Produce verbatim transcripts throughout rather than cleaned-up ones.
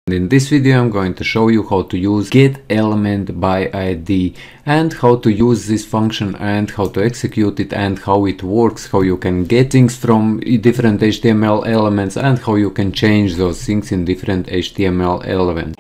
In this video I'm going to show you how to use getElement by I D and how to use this function and how to execute it and how it works, how you can get things from different H T M L elements and how you can change those things in different H T M L elements.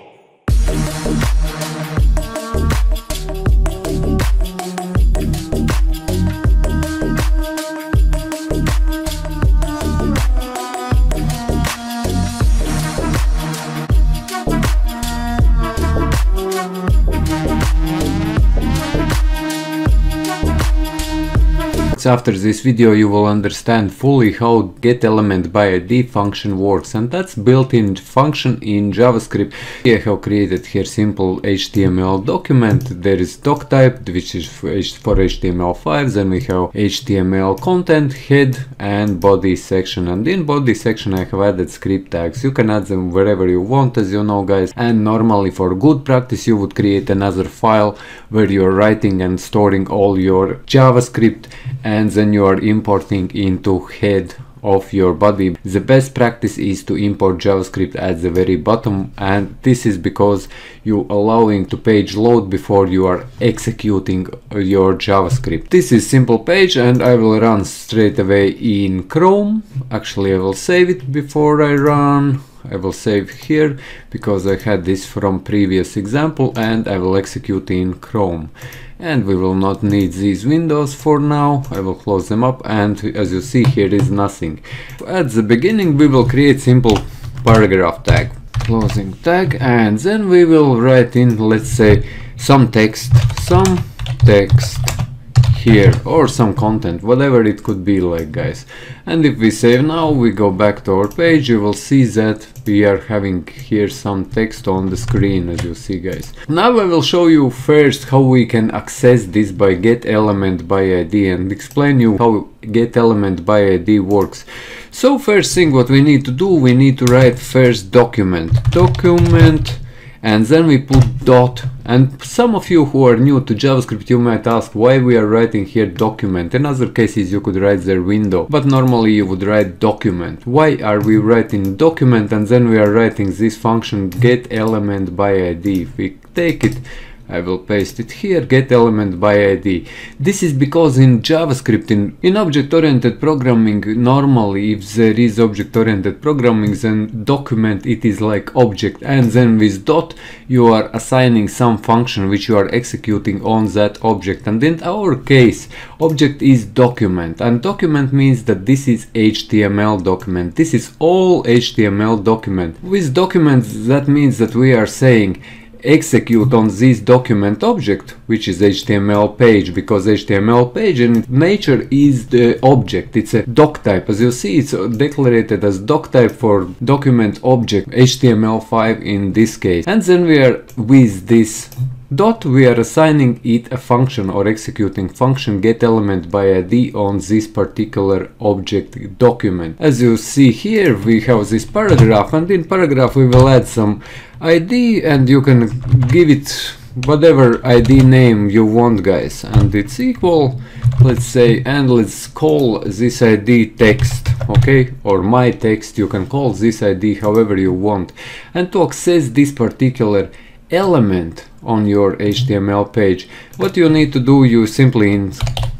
After this video you will understand fully how getElement by I D function works, and that's built-in function in JavaScript. I have created here simple H T M L document. There is doc type, which is for H T M L five, then we have H T M L content, head and body section, and in body section I have added script tags. You can add them wherever you want, as you know guys, and normally for good practice you would create another file where you're writing and storing all your JavaScript and then you are importing into head of your body. The best practice is to import JavaScript at the very bottom, and this is because you allowing to page load before you are executing your JavaScript. This is simple page and I will run straight away in Chrome. Actually I will save it before I run. I will save here because I had this from previous example, and I will execute in Chrome. And we will not need these windows for now. I will close them up, and as you see here is nothing. At the beginning we will create simple paragraph tag, closing tag, and then we will write in, let's say, some text, some text here, or some content, whatever it could be like guys. And if we save now, we go back to our page, you will see that we are having here some text on the screen, as you see guys. Now I will show you first how we can access this by getElement by I D and explain you how getElement by I D works. So first thing what we need to do, we need to write first document, document, and then we put dot. And some of you who are new to JavaScript, you might ask why we are writing here document. In other cases you could write their window, but normally you would write document. Why are we writing document and then we are writing this function getElement by I D? If we take it, I will paste it here, getElement by I D. This is because in JavaScript, in, in object-oriented programming, normally if there is object-oriented programming, then document it is like object, and then with dot you are assigning some function which you are executing on that object. And in our case, object is document, and document means that this is H T M L document. This is all H T M L document. With documents, that means that we are saying execute on this document object, which is H T M L page, because H T M L page in nature is the object. It's a doc type. As you see, it's declared as doc type for document object, H T M L five in this case. And then we are with this dot, we are assigning it a function or executing function getElement by I D on this particular object document. As you see here, we have this paragraph, and in paragraph we will add some I D, and you can give it whatever I D name you want guys, and it's equal, let's say, and let's call this I D text, okay, or my text. You can call this I D however you want. And to access this particular element on your H T M L page, what you need to do, you simply in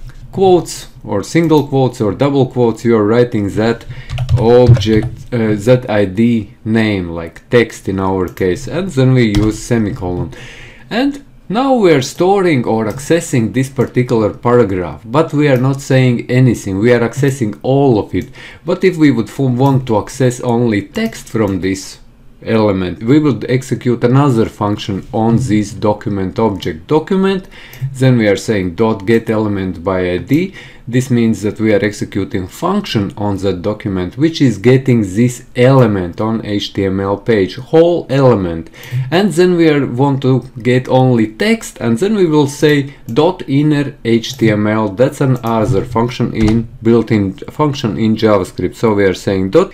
quotes or single quotes or double quotes, you are writing that object, uh, that I D name, like text in our case, and then we use semicolon. And now we are storing or accessing this particular paragraph, but we are not saying anything, we are accessing all of it. But if we would want to access only text from this element, we would execute another function on this document object document. Then we are saying dot getElement by I D. This means that we are executing function on that document which is getting this element on H T M L page, whole element. And then we are want to get only text, and then we will say dot inner H T M L. That's another function in built-in function in JavaScript. So we are saying dot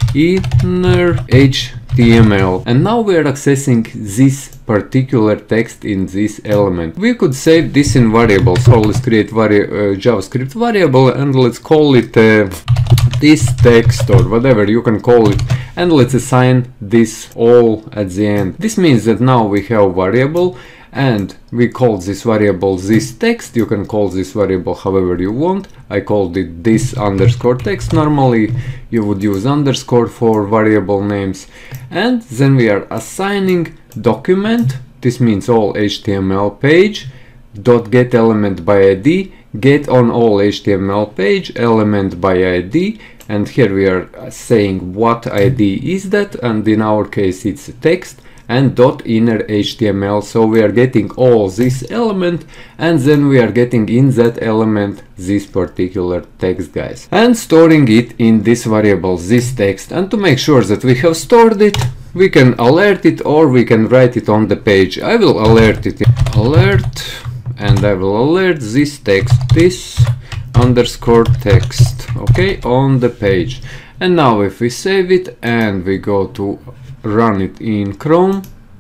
inner H T M L, and now we are accessing this particular text in this element. We could save this in variable, so let's create vari uh, JavaScript variable and let's call it uh, this text or whatever you can call it, and let's assign this all at the end. This means that now we have variable, and we call this variable this text. You can call this variable however you want. I called it this underscore text. Normally you would use underscore for variable names. And then we are assigning document. This means all H T M L page dot get element by I D, get on all H T M L page element by I D, and here we are saying what I D is that, and in our case it's text, and dot inner H T M L. So we are getting all this element, and then we are getting in that element this particular text, guys, and storing it in this variable this text. And to make sure that we have stored it, we can alert it or we can write it on the page. I will alert it, alert, and I will alert this text, this underscore text, okay, on the page. And now if we save it and we go to run it in Chrome,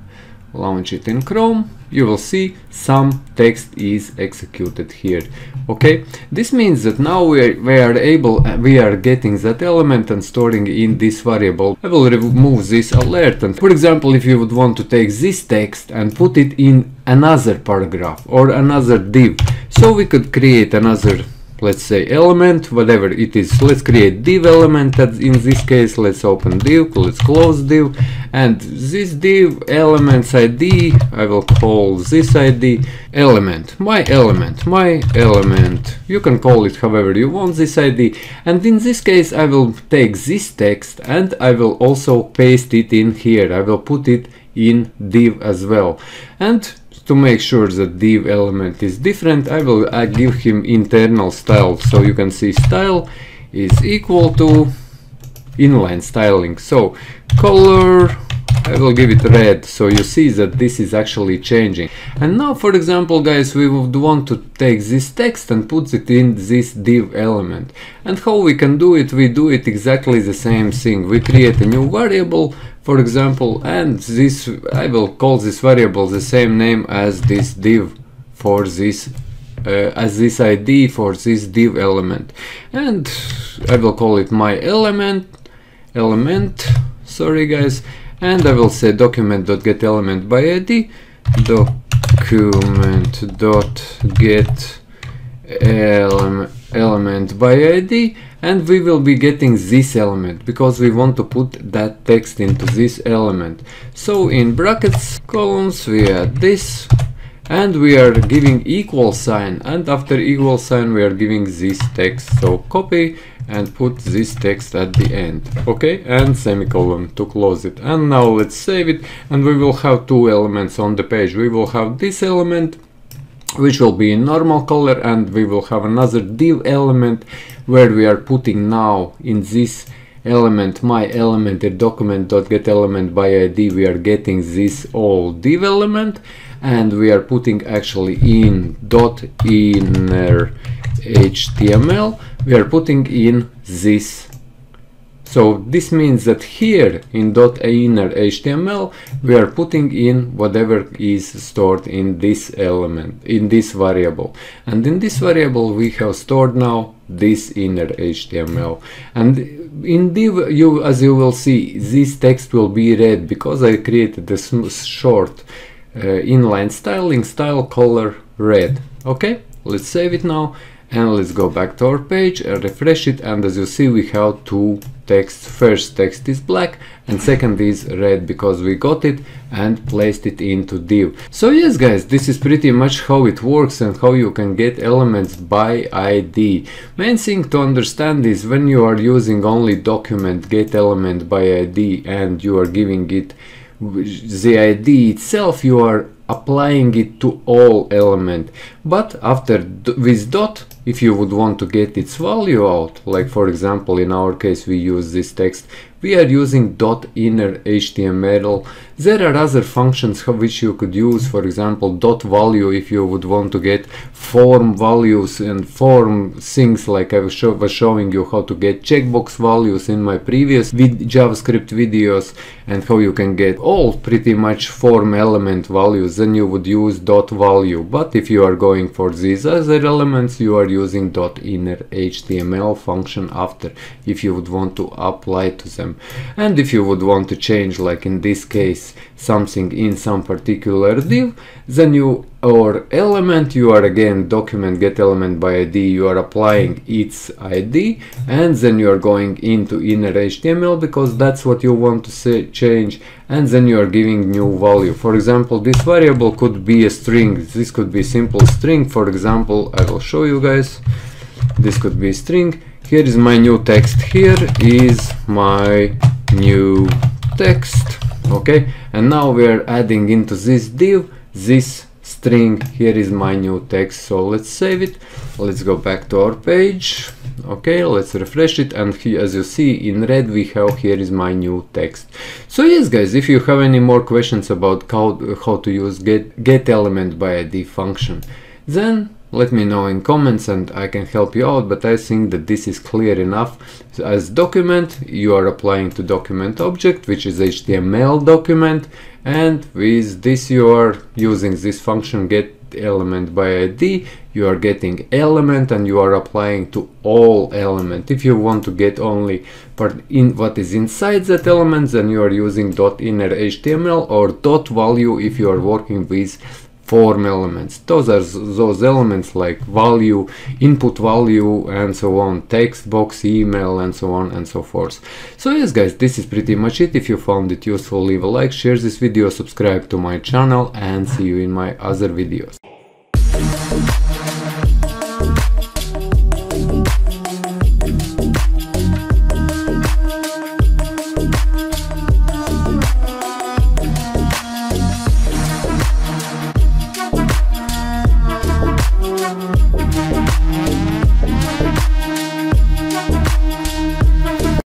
launch it in Chrome, you will see some text is executed here. Okay, this means that now we are, we are able, we are getting that element and storing in this variable. I will remove this alert, and for example, if you would want to take this text and put it in another paragraph or another div, so we could create another, let's say, element, whatever it is. Let's create div element. In this case, let's open div, let's close div, and this div elements I D, I will call this I D element, my element, my element. You can call it however you want, this I D. And in this case, I will take this text and I will also paste it in here. I will put it in div as well. And to make sure that div element is different, I will uh, give him internal style. So you can see style is equal to inline styling. So color, I will give it red, so you see that this is actually changing. And now, for example, guys, we would want to take this text and put it in this div element. And how we can do it? We do it exactly the same thing. We create a new variable, for example, and this, I will call this variable the same name as this div for this, uh, as this I D for this div element. And I will call it my element, element, sorry guys, and I will say document.get element by I D, document.get ele element by I D, and we will be getting this element because we want to put that text into this element. So in brackets, columns, we add this, and we are giving equal sign, and after equal sign we are giving this text. So copy and put this text at the end, okay, and semicolon to close it. And now let's save it, and we will have two elements on the page. We will have this element which will be in normal color, and we will have another div element where we are putting now in this element, my element, the document.get element by I D, we are getting this all div element, and we are putting actually in dot inner H T M L, we are putting in this. So this means that here in dot inner H T M L we are putting in whatever is stored in this element, in this variable, and in this variable we have stored now this inner H T M L. And in div, you as you will see, this text will be red because I created this short uh, inline styling, style color red. Okay, let's save it now. And let's go back to our page and refresh it, and as you see we have two texts. First text is black and second is red because we got it and placed it into div. So yes guys, this is pretty much how it works and how you can get elements by I D. Main thing to understand is when you are using only document get element by I D and you are giving it the I D itself, you are applying it to all element. But after with dot, if you would want to get its value out, like for example in our case we use this text, we are using dot inner H T M L. There are other functions which you could use, for example dot value if you would want to get form values and form things, like I was, show, was showing you how to get checkbox values in my previous vid JavaScript videos, and how you can get all pretty much form element values, then you would use dot value. But if you are going for these other elements, you are using .innerHTML function after if you would want to apply to them. And if you would want to change, like in this case, something in some particular div, then you or element, you are again document get element by I D, you are applying its I D, and then you are going into inner H T M L because that's what you want to say, change, and then you are giving new value. For example, this variable could be a string. This could be simple string. For example, I will show you guys. This could be string. Here is my new text. Here is my new text. Okay, and now we are adding into this div this string. Here is my new text. So let's save it. Let's go back to our page. Okay, let's refresh it, and here, as you see in red, we have here is my new text. So yes guys, if you have any more questions about how, how to use get, get element by I D function, then let me know in comments and I can help you out, but I think that this is clear enough. As document, you are applying to document object, which is H T M L document, and with this you are using this function get element by I D, you are getting element and you are applying to all element. If you want to get only part in what is inside that element, then you are using .inner H T M L or dot value if you are working with form elements. Those are those elements like value, input value, and so on, text box, email, and so on and so forth. So yes guys, this is pretty much it. If you found it useful, leave a like, share this video, subscribe to my channel, and see you in my other videos.